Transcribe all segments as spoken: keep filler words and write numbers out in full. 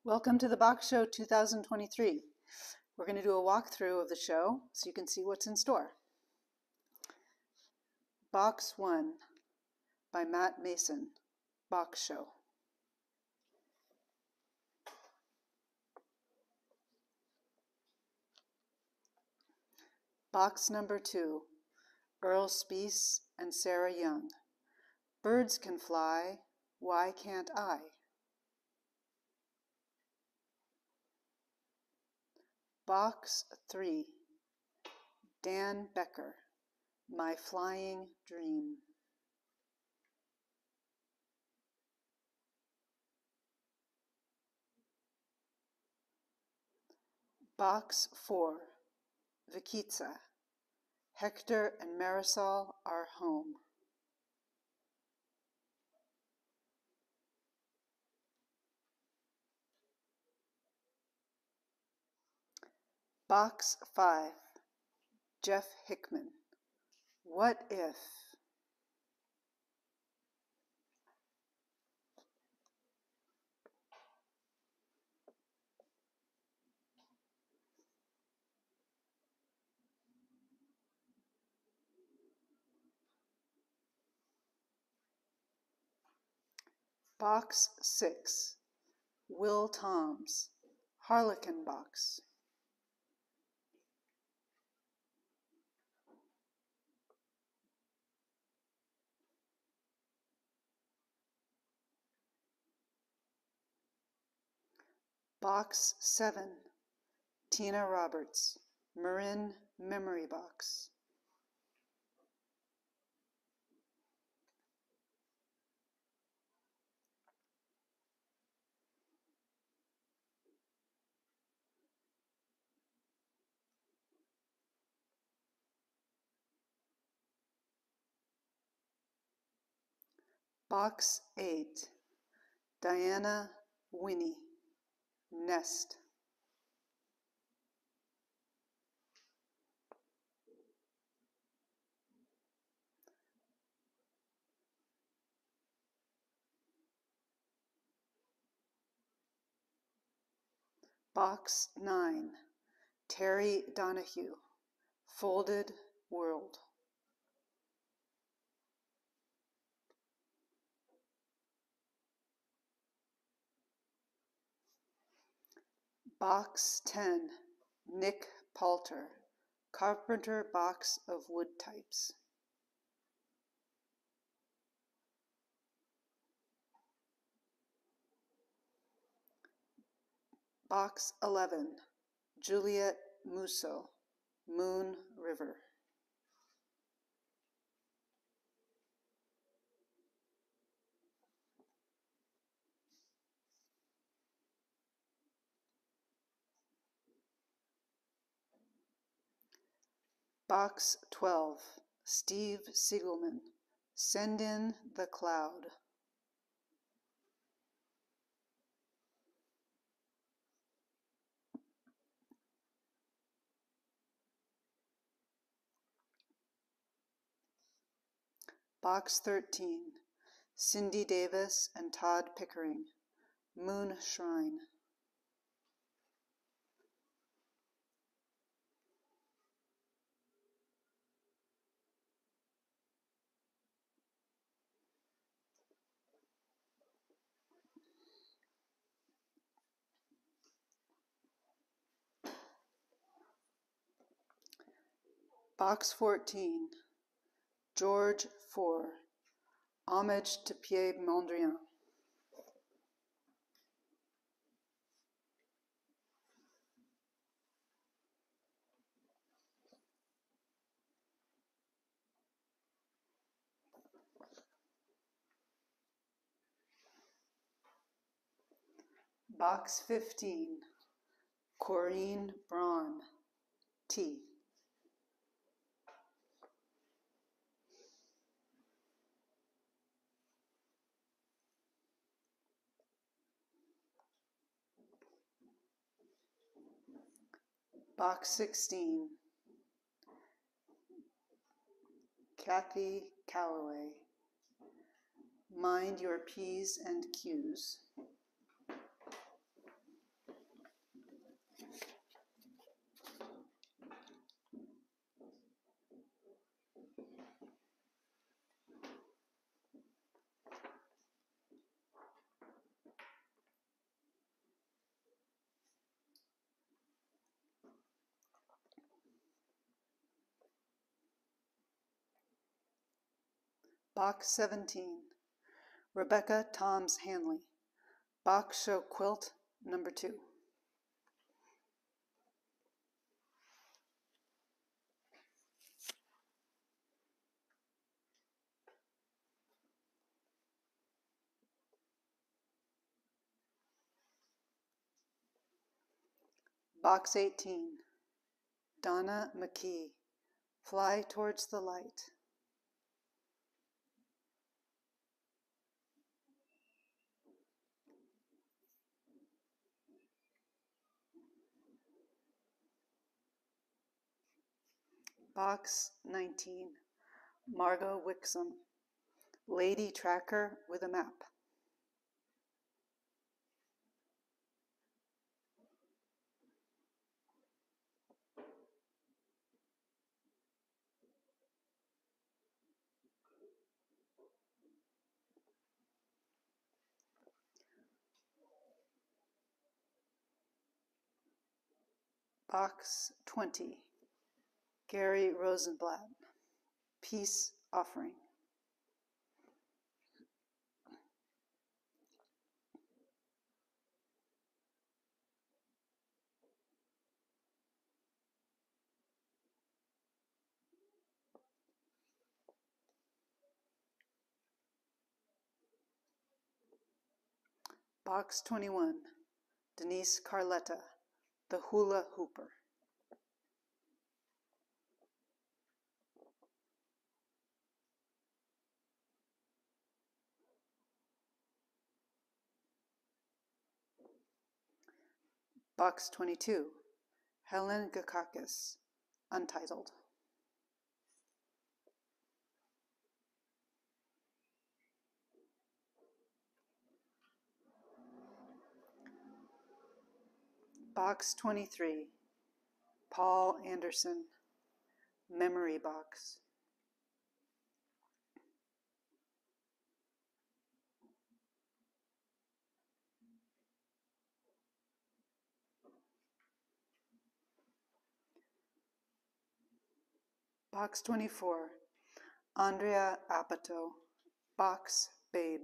Welcome to the Box Show two thousand twenty-three. We're going to do a walkthrough of the show so you can see what's in store. Box one by Matt Mason, Box Show. Box number two, Earl Speece and Sarah Young. Birds can fly, why can't I? Box three, Dan Becker, My Flying Dream. Box four, Vikitsa, Hector and Marisol Are Home. Box five, Jeff Hickman, What If? Box six, Will Toms, Harlequin Box. Box seven, Tina Roberts, Marin Memory Box. Box eight, Diana Winnie, Nest. Box nine, Terry Donahue, Folded World. Box ten, Nick Palter, Carpenter Box of Wood Types. Box eleven, Juliet Musso, Moon River. Box twelve, Steve Siegelman, Send in the Cloud. Box thirteen, Cindy Davis and Todd Pickering, Moon Shrine. Box fourteen, George four, Homage to Pierre Mondrian. Box fifteen, Corinne Braun, T. Box sixteen, Kathy Calloway, Mind Your P's and Q's. Box seventeen, Rebecca Toms Hanley, Box Show Quilt number two. Box eighteen, Donna McKee, Fly Towards the Light. Box nineteen, Margot Wixom, Lady Tracker with a Map. Box twenty, Gary Rosenblatt, Peace Offering. Box twenty-one, Denise Carletta, The Hula Hooper. Box twenty-two, Helen Gakakis, Untitled. Box twenty-three, Paul Anderson, Memory Box. Box twenty-four, Andrea Apato, Box Babe.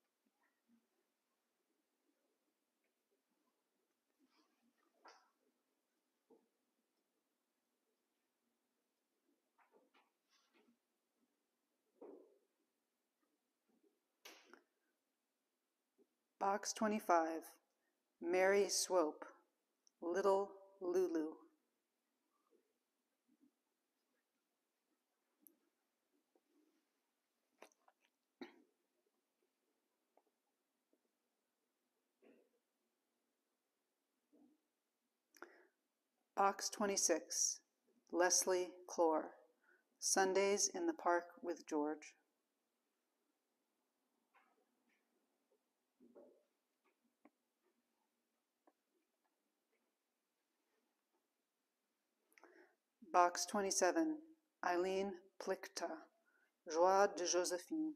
Box twenty-five, Mary Swope, Little Lulu. Box twenty-six, Leslie Clore, Sundays in the Park with George. Box twenty-seven, Eileen Plickta, Joie de Josephine.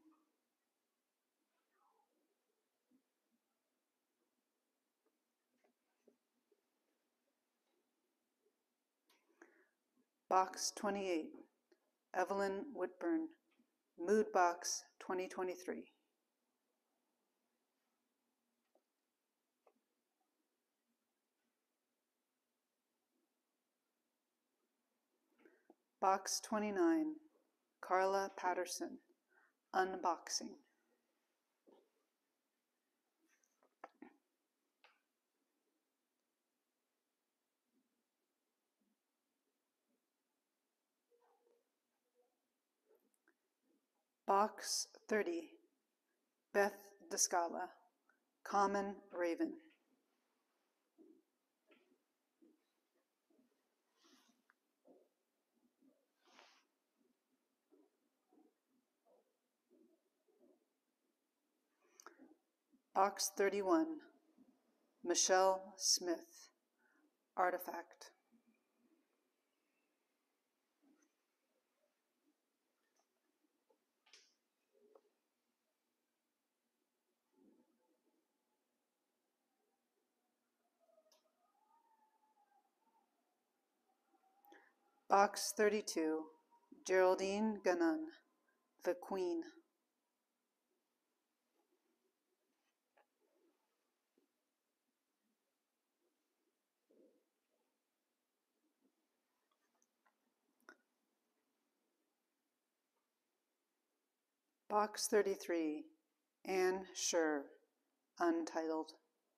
Box twenty-eight, Evelyn Whitburn, Mood Box twenty twenty-three. Box twenty-nine, Carla Patterson, Unboxing. Box thirty, Beth Descala, Common Raven. Box thirty-one, Michelle Smith, Artifact. Box thirty-two, Geraldine Gannon, The Queen. Box thirty-three, Anne Scher, untitled.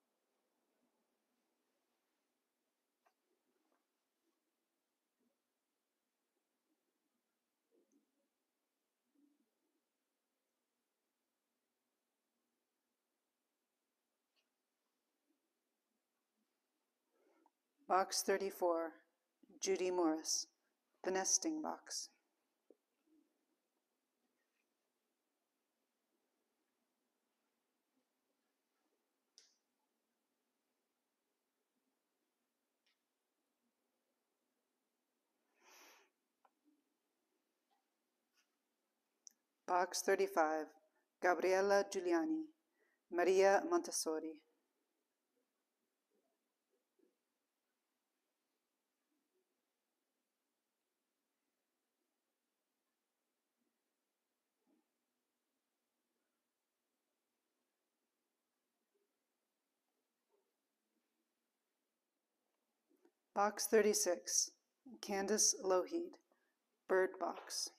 Box thirty-four, Judy Morris, The Nesting Box. Box thirty-five, Gabriella Giuliani, Maria Montessori. Box thirty-six, Candace Lougheed, Bird Box.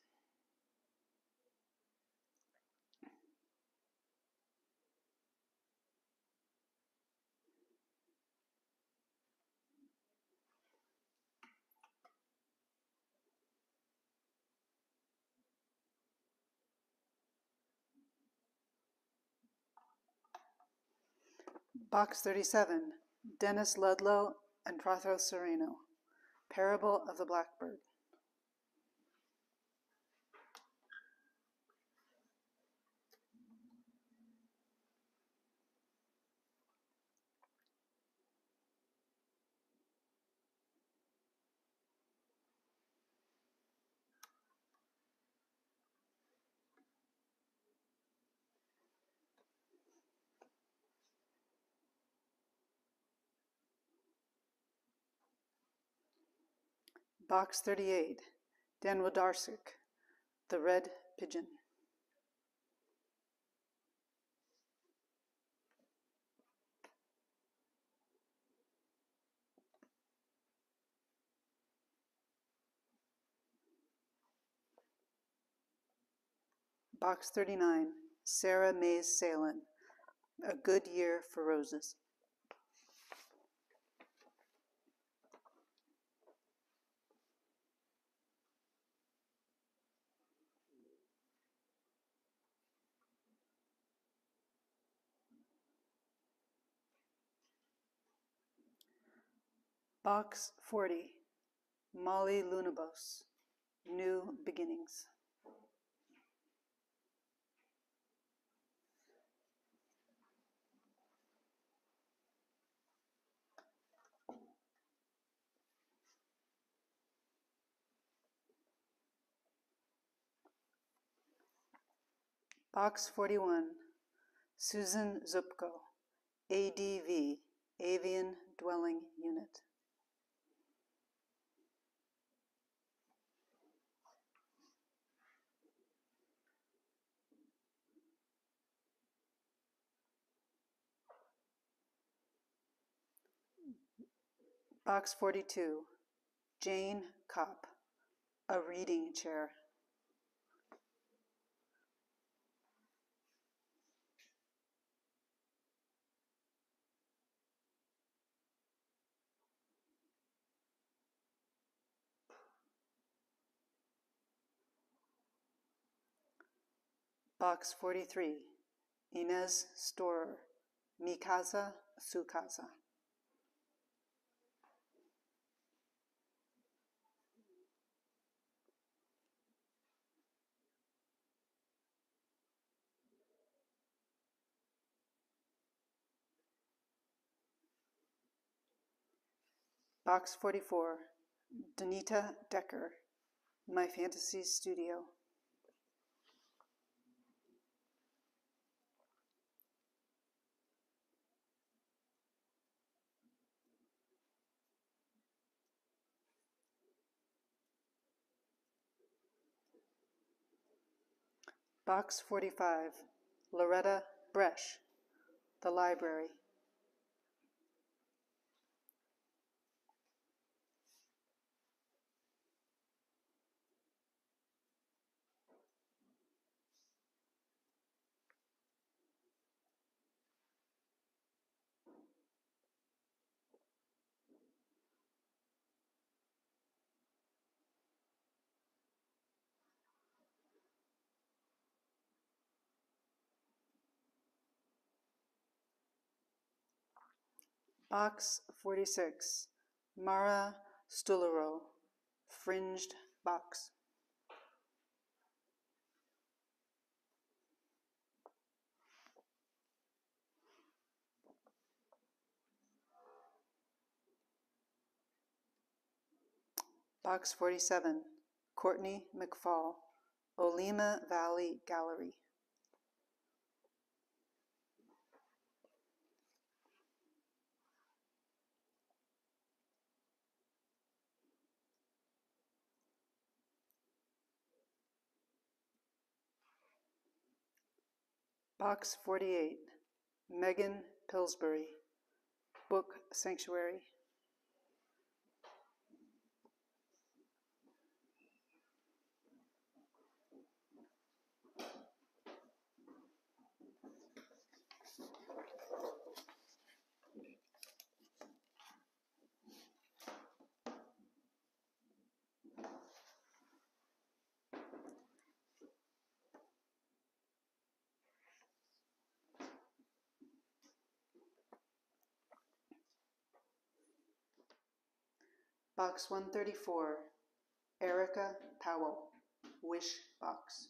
Box thirty-seven, Dennis Ludlow and Protho Sereno, Parable of the Blackbird. Box thirty-eight, Dan Wlodarczyk, The Red Pigeon. Box thirty-nine, Sarah Mays Salin, A Good Year for Roses. Box forty, Molly Lunabos, New Beginnings. Box forty-one, Susan Zupko, A D V, Avian Dwelling Unit. Box forty-two, Jane Kopp, A Reading Chair. Box forty-three, Inez Storer, Mi Casa, Su Casa. Box forty-four, Donita Decker, My Fantasy Studio. Box forty-five, Loretta Bresch, The Library. Box forty-six, Mara Stulero, fringed box. Box forty-seven, Courtney McFall, Olima Valley Gallery. Box forty-eight, Megan Pillsbury, Book Sanctuary. Box one thirty-four, Erica Powell, Wish Box.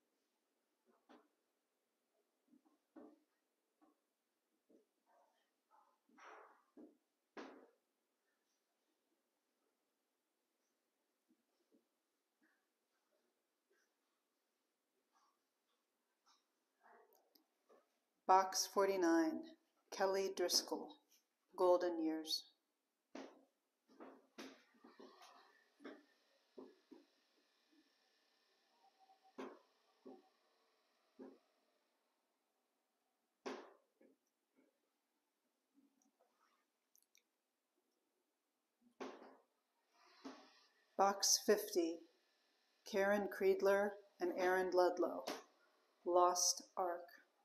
Box forty-nine, Kelly Driscoll, Golden Years. Box fifty, Karen Creedler and Aaron Ludlow, Lost Ark.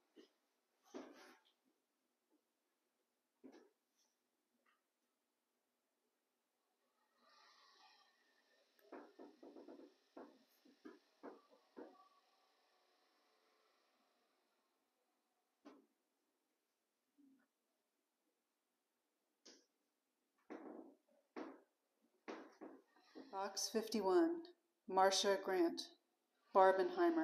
Box fifty-one, Marcia Grant, Barbenheimer.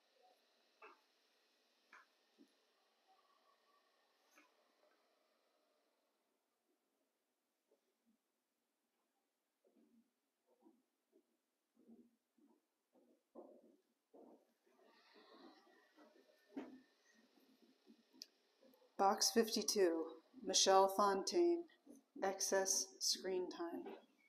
Box fifty-two, Michelle Fontaine, Excess Screen Time.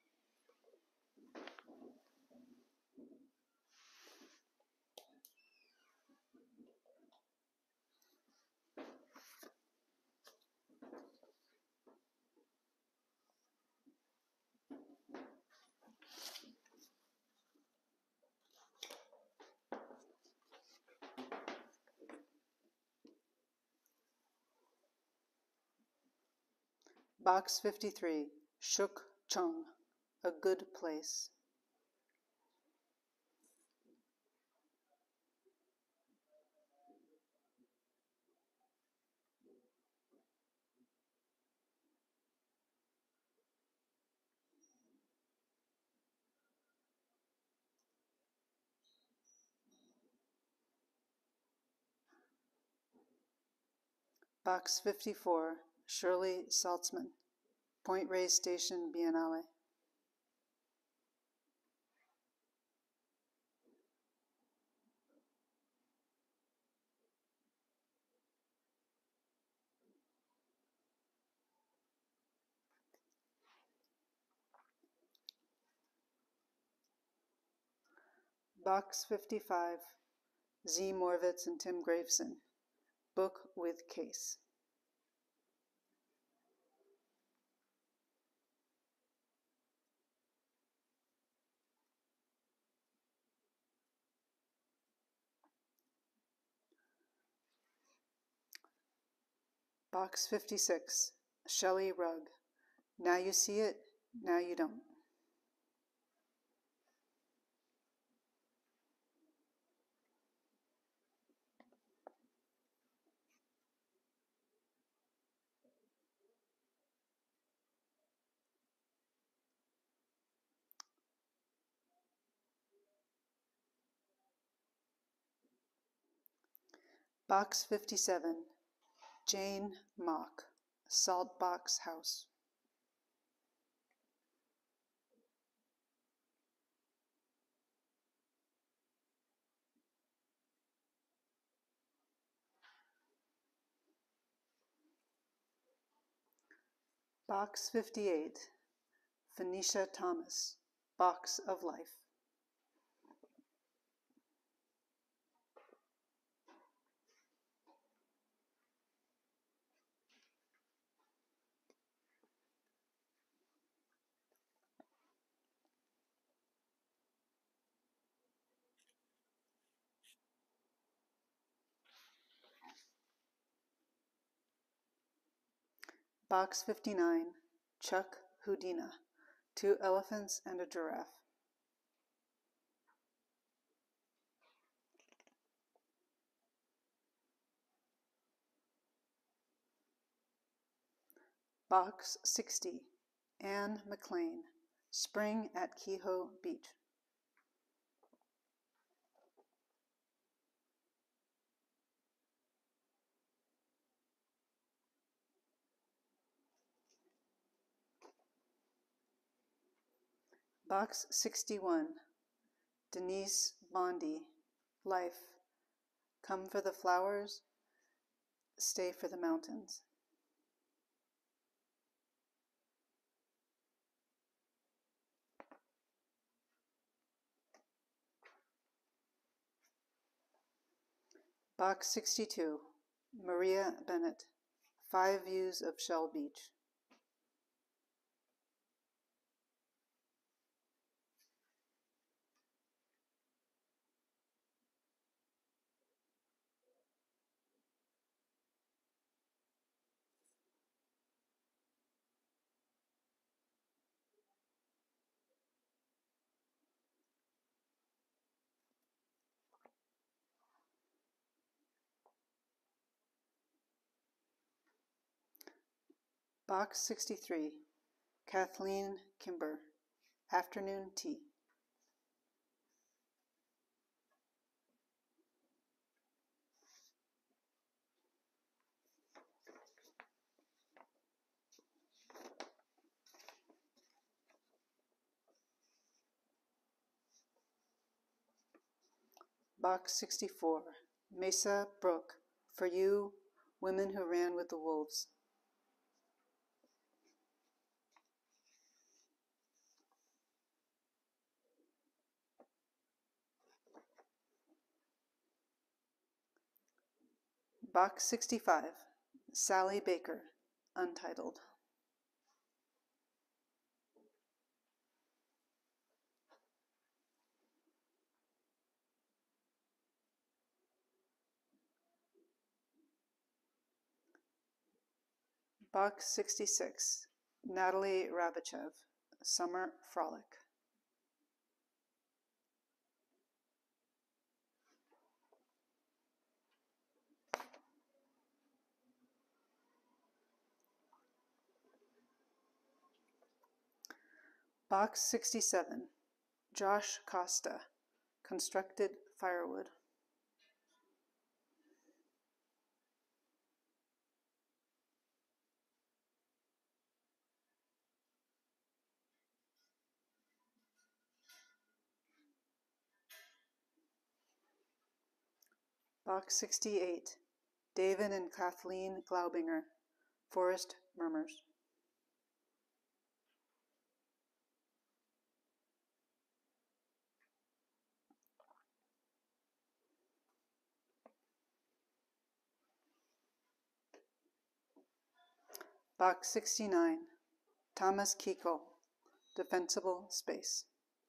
Box fifty-three, Shook Chung, A Good Place. Box fifty-four, Shirley Saltzman, Point Reyes Station Biennale. Box fifty-five, Z. Morvitz and Tim Graveson, Book with Case. Box fifty-six, Shelley Rugg, Now You See It, Now You Don't. Box fifty-seven, Jane Mock, Salt Box House. Box fifty-eight, Phoenicia Thomas, Box of Life. Box fifty-nine, Chuck Houdina, Two Elephants and a Giraffe. Box sixty, Anne McLean, Spring at Kehoe Beach. Box sixty-one, Denise Bondi, Life, Come for the Flowers, Stay for the Mountains. Box sixty-two, Maria Bennett, Five Views of Shell Beach. Box sixty-three, Kathleen Kimber, Afternoon Tea. Box sixty-four, Mesa Brook, For You, Women Who Ran with the Wolves. Box sixty-five, Sally Baker, Untitled. Box sixty-six, Natalie Rabichev, Summer Frolic. Box sixty-seven, Josh Costa, Constructed Firewood. Box sixty-eight, David and Kathleen Glaubinger, Forest Murmurs. Box sixty-nine, Thomas Kiko, Defensible Space.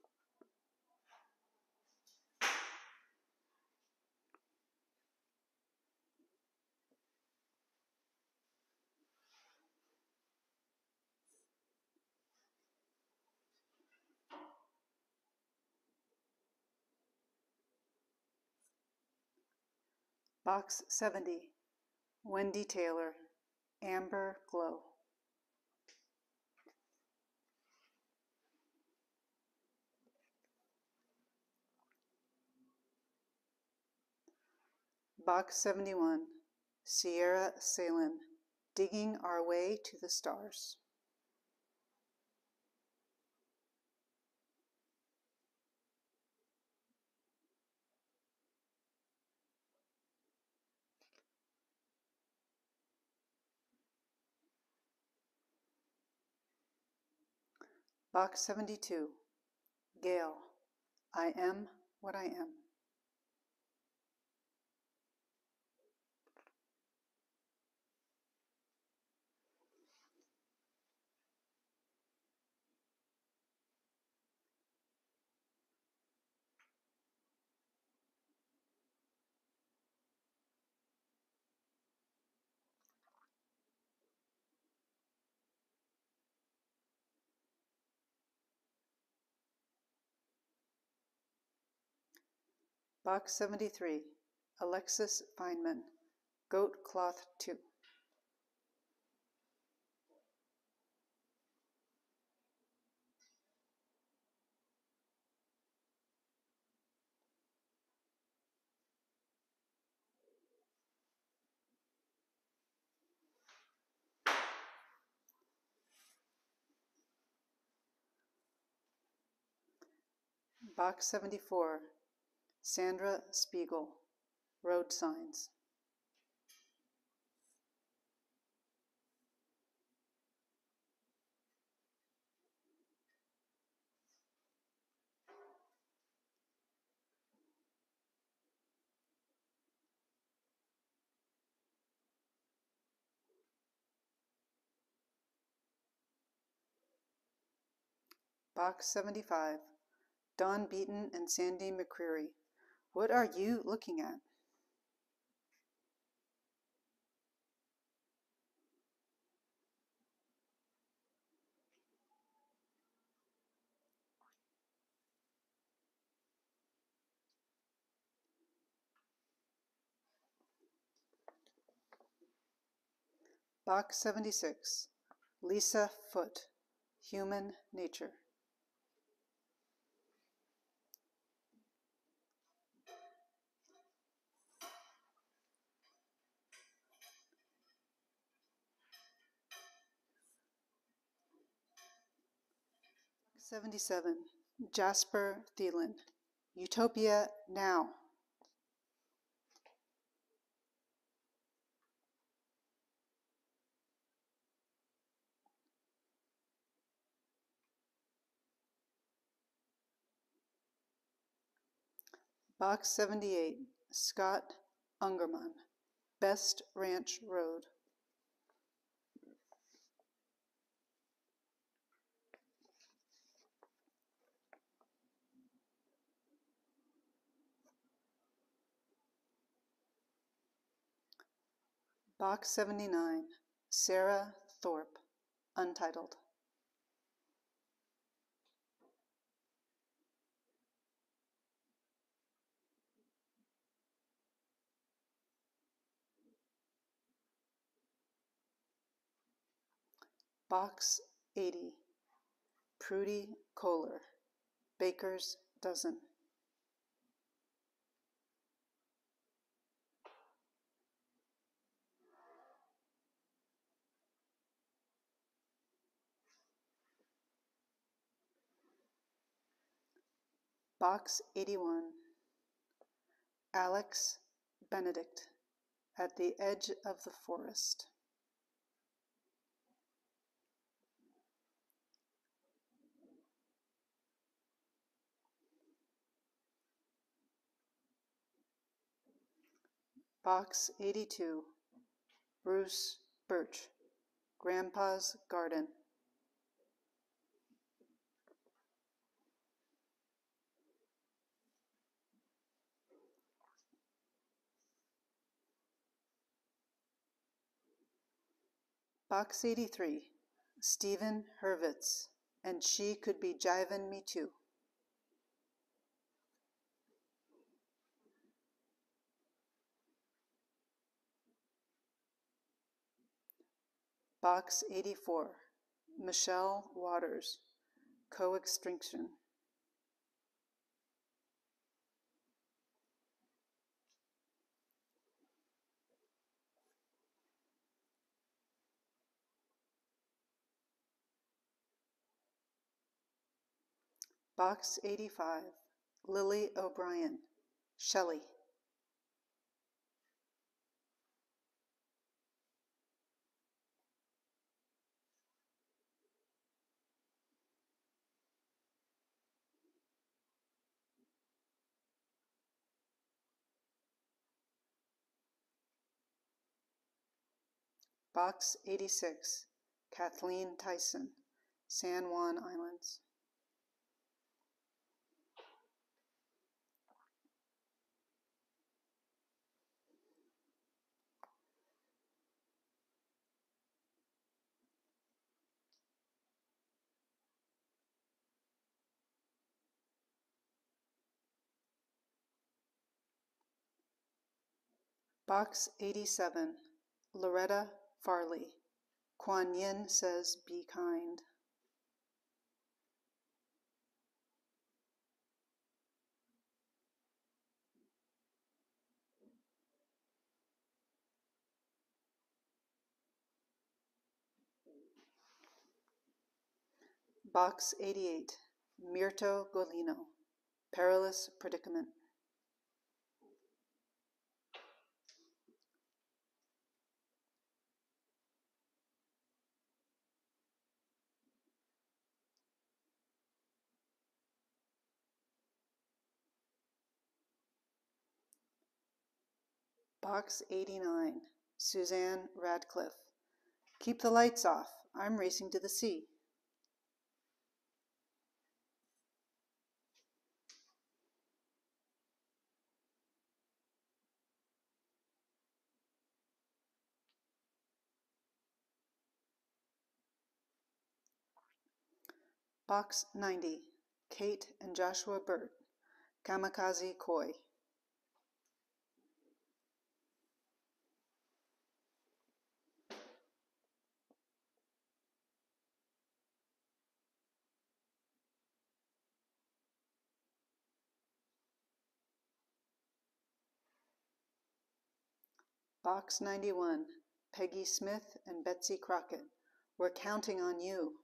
Box seventy, Wendy Taylor, Amber Glow. Box seventy-one, Sierra Salin, Digging Our Way to the Stars. Box seventy-two, Gail, I Am What I Am. Box seventy-three, Alexis Feynman, Goat Cloth two. Box seventy-four, Sandra Spiegel, Road Signs. Box seventy-five, Don Beaton and Sandy McCreary. What are you looking at? Box seventy-six, Lisa Foote, Human Nature. seventy-seven, Jasper Thielen, Utopia Now. Box seventy-eight, Scott Ungerman, Best Ranch Road. Box seventy-nine, Sarah Thorpe, Untitled. Box eighty, Prudy Kohler, Baker's Dozen. Box eighty-one, Alex Benedict, At the Edge of the Forest. Box eighty-two, Bruce Birch, Grandpa's Garden. Box eighty-three, Stephen Hurwitz, And She Could Be Jivin' Me Too. Box eighty-four, Michelle Waters, Co-Extinction. Box eighty-five, Lily O'Brien, Shelley. Box eighty-six, Kathleen Tyson, San Juan Islands. Box eighty-seven, Loretta Farley, Kuan Yin says be kind. Box eighty-eight, Mirto Golino, Perilous Predicament. Box eighty-nine, Suzanne Radcliffe, Keep the lights off, I'm racing to the sea. Box ninety, Kate and Joshua Burt, Kamikaze Koi. Box ninety-one, Peggy Smith and Betsy Crockett, We're counting on you.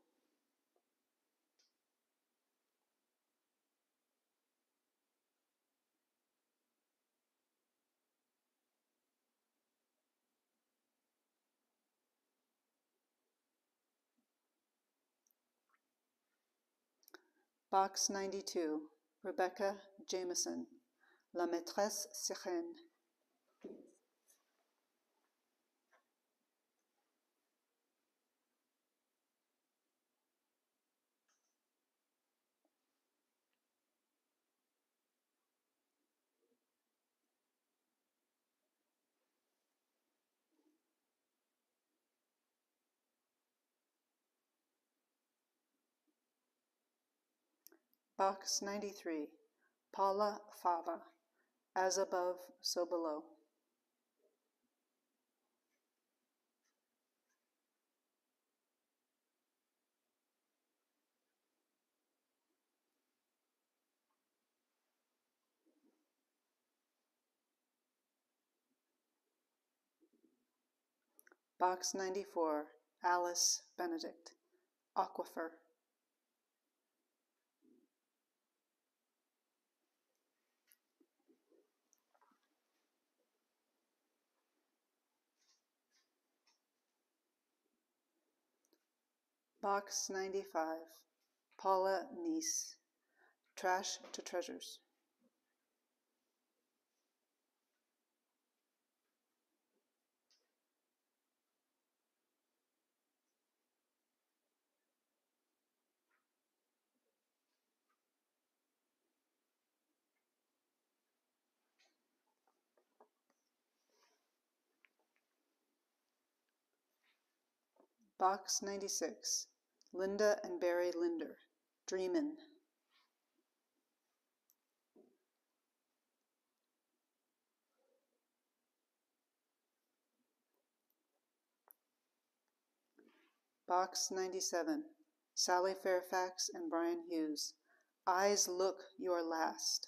Box ninety-two, Rebecca Jameson, La Maîtresse Sirène. Box ninety-three, Paula Fava, As Above, So Below. Box ninety-four, Alice Benedict, Aquifer. Box ninety-five, Paula Neese, Trash to Treasures. Box ninety-six, Linda and Barry Linder, Dreamin'. Box ninety-seven, Sally Fairfax and Brian Hughes, Eyes Look Your Last.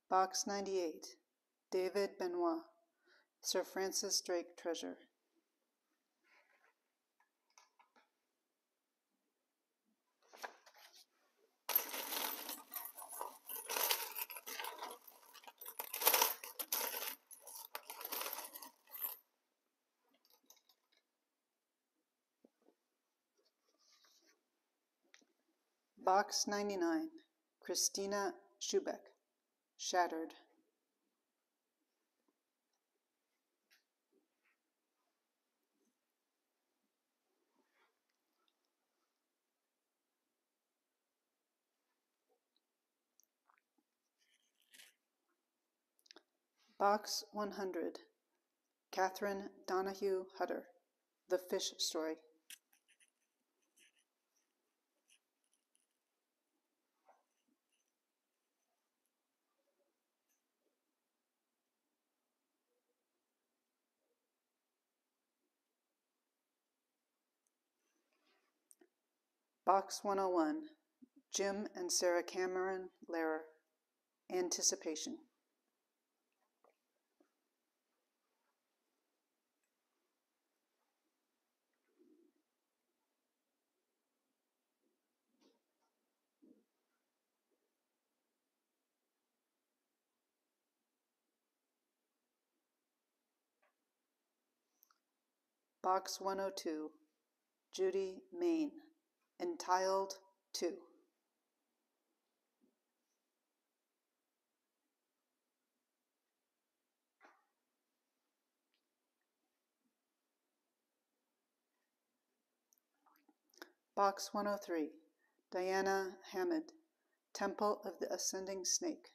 Box ninety-eight, David Benoit, Sir Francis Drake Treasure. Box ninety-nine, Christina Schubeck, Shattered. Box one hundred, Catherine Donahue Hutter, The Fish Story. Box one oh one, Jim and Sarah Cameron Lehrer, Anticipation. Box one oh two, Judy Main, Entitled two. Box one oh three, Diana Hammond, Temple of the Ascending Snake.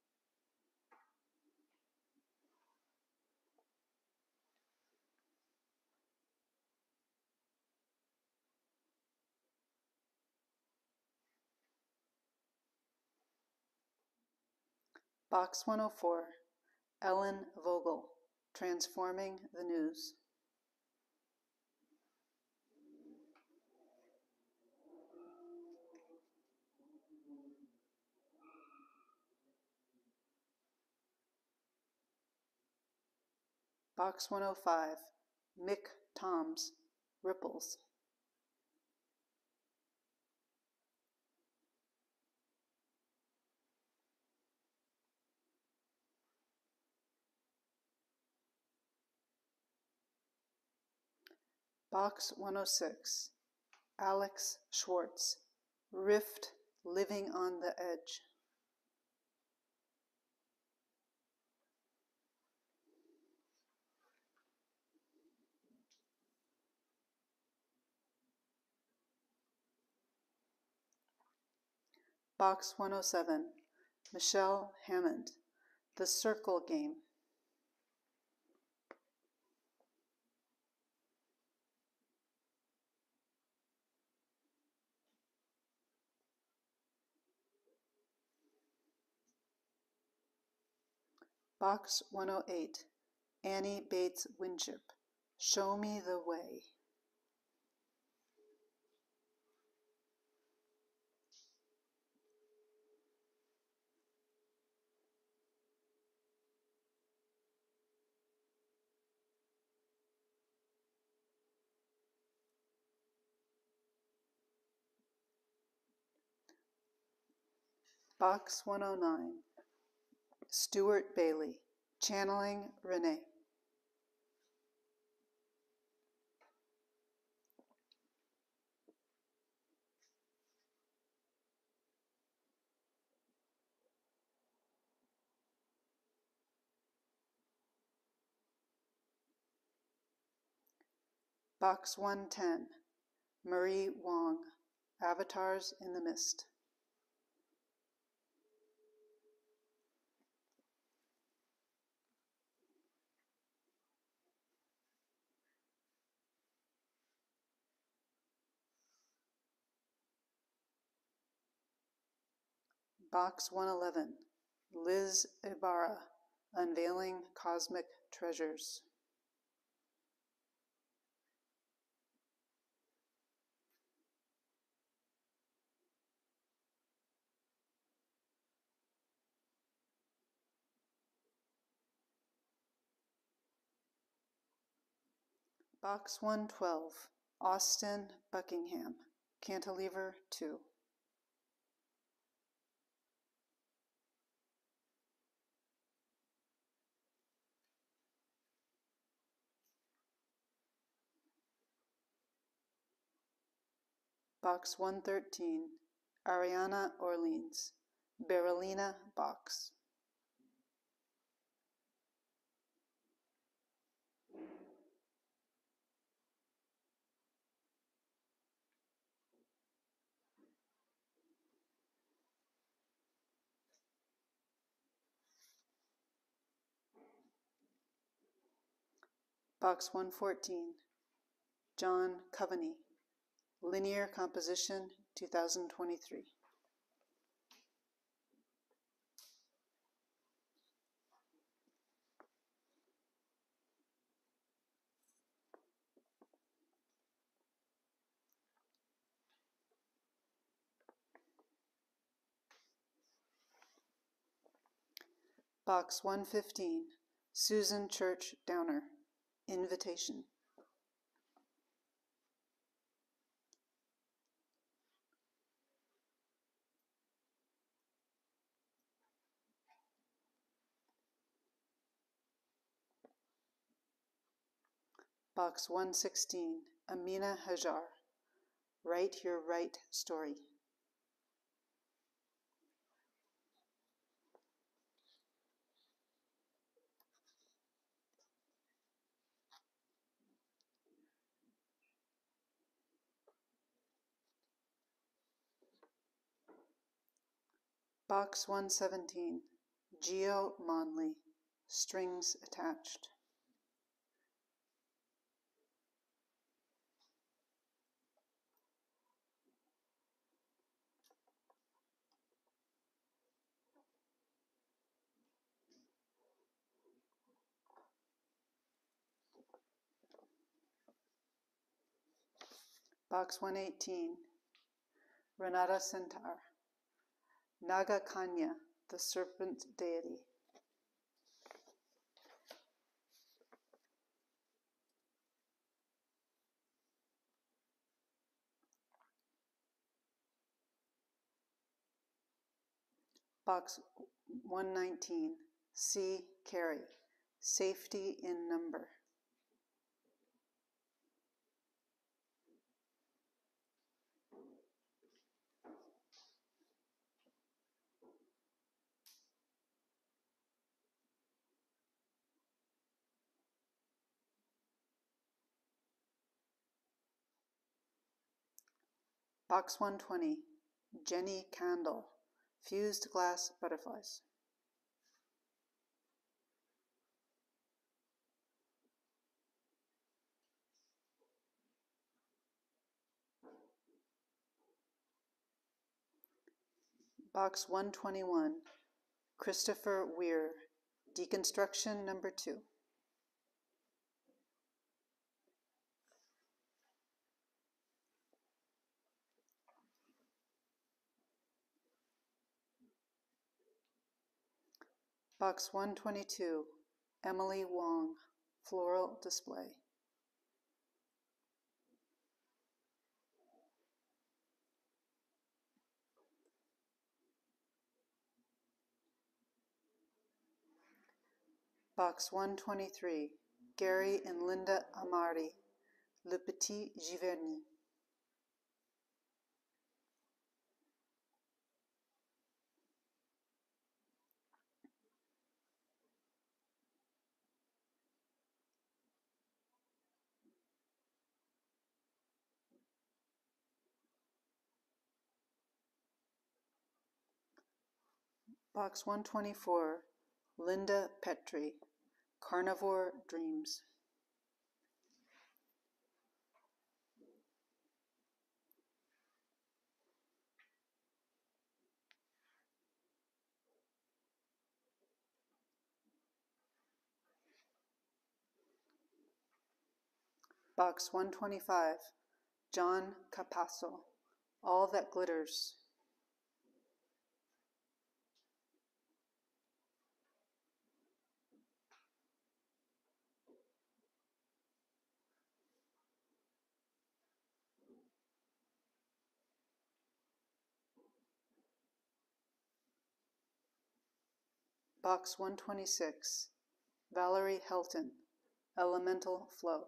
Box one oh four, Ellen Vogel, Transforming the News. Box one oh five, Mick Toms, Ripples. Box one oh six, Alex Schwartz, Rift Living on the Edge. Box one oh seven, Michelle Hammond, The Circle Game. Box one oh eight, Annie Bates Winship, Show Me the Way. Box one oh nine, Stuart Bailey, Channeling Renee. Box one ten, Marie Wong, Avatars in the Mist. Box one eleven, Liz Ibarra, Unveiling Cosmic Treasures. Box one twelve, Austin, Buckingham, Cantilever two. Box one thirteen, Ariana Orleans, Berolina box. Box one fourteen, John Coveney, Linear Composition two thousand twenty-three. Box one fifteen, Susan Church Downer, Invitation. Box one sixteen, Amina Hajar, Write Your Right Story. Box one seventeen, Geo Monley, Strings Attached. Box one eighteen, Renata Centaur, Naga Kanya, the Serpent Deity. Box one nineteen, C. Carey, Safety in Number. Box one twenty, Jenny Candle, Fused Glass Butterflies. Box one twenty-one, Christopher Weir, Deconstruction Number two. Box one twenty-two, Emily Wong, Floral Display. Box one twenty-three, Gary and Linda Amari, Le Petit Giverny. Box one twenty-four, Linda Petrie, Carnivore Dreams. Box one twenty-five, John Capasso, All That Glitters. Box one twenty-six, Valerie Helton, Elemental Flow.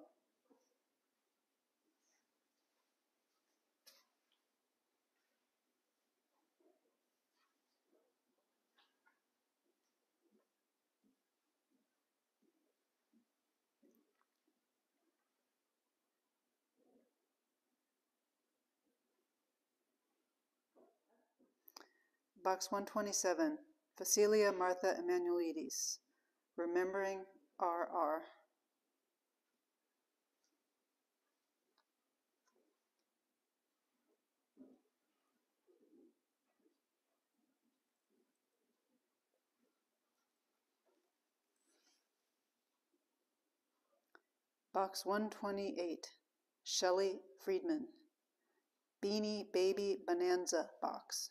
Box one twenty-seven, Facilia Martha Emanuelides, Remembering R R. Box one twenty-eight, Shelley Friedman, Beanie Baby Bonanza Box.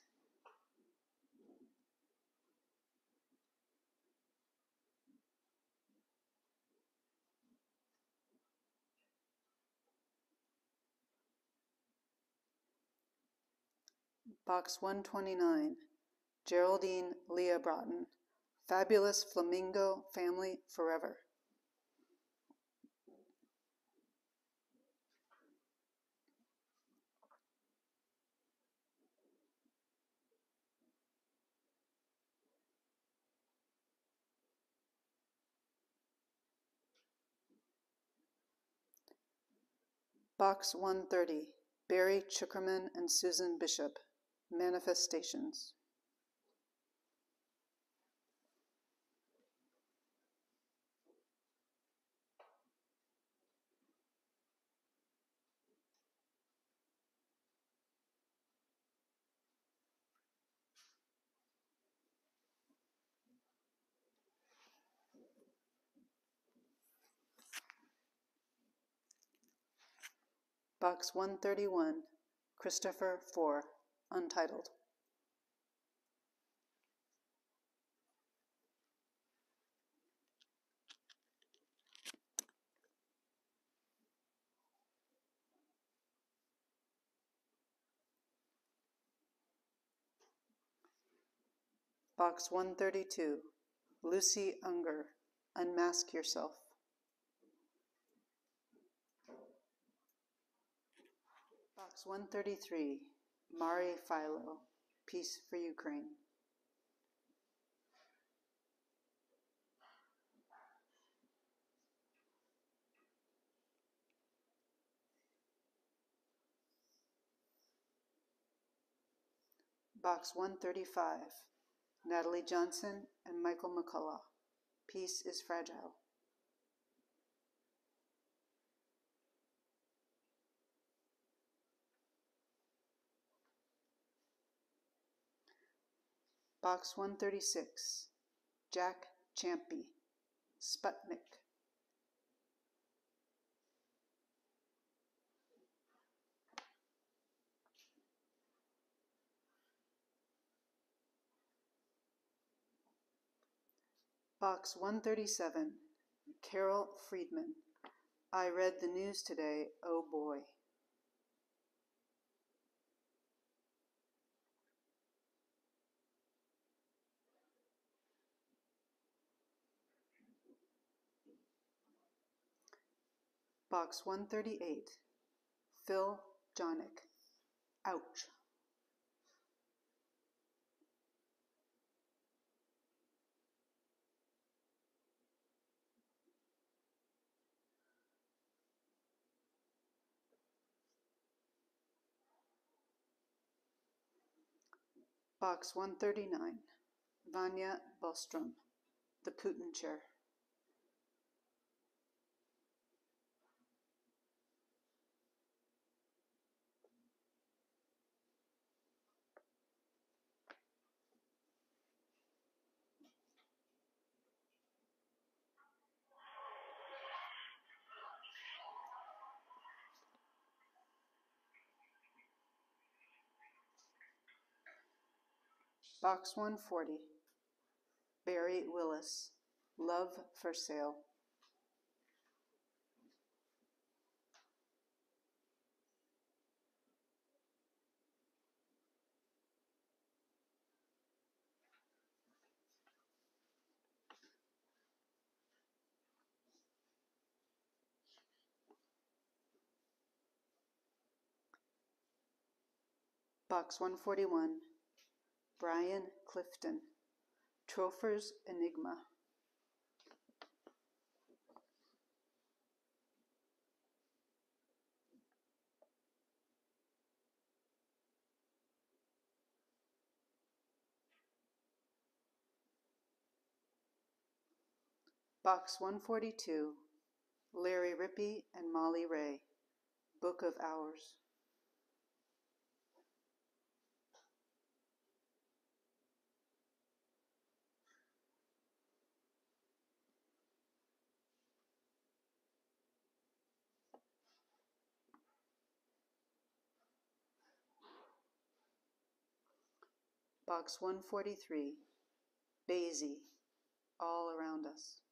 Box one twenty-nine, Geraldine Leah Broughton, Fabulous Flamingo Family Forever. Box one thirty, Barry Chuckerman and Susan Bishop, Manifestations. Box one thirty-one, Christopher four, Untitled. Box one thirty-two, Lucy Unger, Unmask Yourself. Box one thirty-three, Mari Philo, Peace for Ukraine. Box one thirty-five, Natalie Johnson and Michael McCullough, Peace is Fragile. Box one thirty-six, Jack Champy, Sputnik. Box one thirty-seven, Carol Friedman, I read the news today, oh boy. Box one thirty-eight, Phil Jonick, Ouch. Box one thirty-nine, Vanya Bostrom, The Putin Chair. Box one forty, Barry Willis, Love for Sale. Box one forty-one, Brian Clifton, Trofer's Enigma. Box one forty-two, Larry Rippey and Molly Ray, Book of Hours. Box one forty-three, Daisy, All Around Us.